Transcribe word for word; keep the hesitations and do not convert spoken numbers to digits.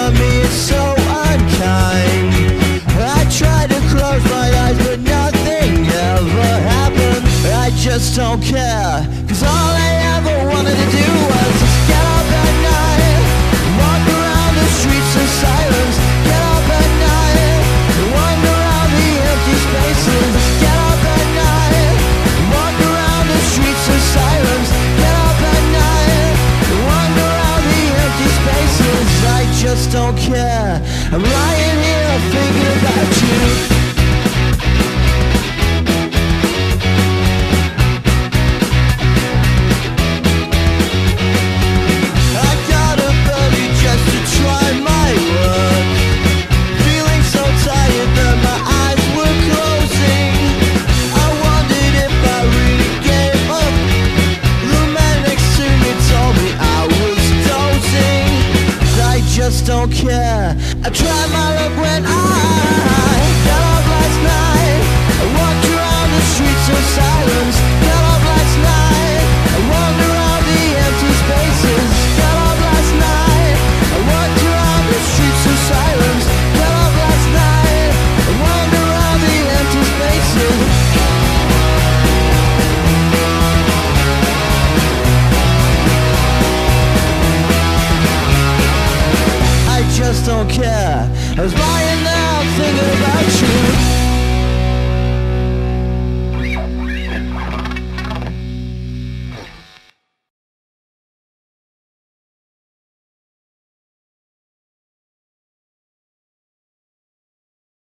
of me is so unkind. I try to close my eyes but nothing ever happened. I just don't care, cause all I ever wanted to do was just get up at night, walk around the streets of silence. Get up at night, wander around the empty spaces. Get up at night, walk around the streets of silence. Get up at night, wander around the empty spaces. I just don't care, I'm lying here thinking about you. Don't care. I tried my luck when I got up last night. I walked around the streets of silence. Got up last night. I walked around the empty spaces. Got up last night. I walked around the streets of silence. Got up last night. I walked around the empty spaces. I just don't care. I was lying now thinking about you.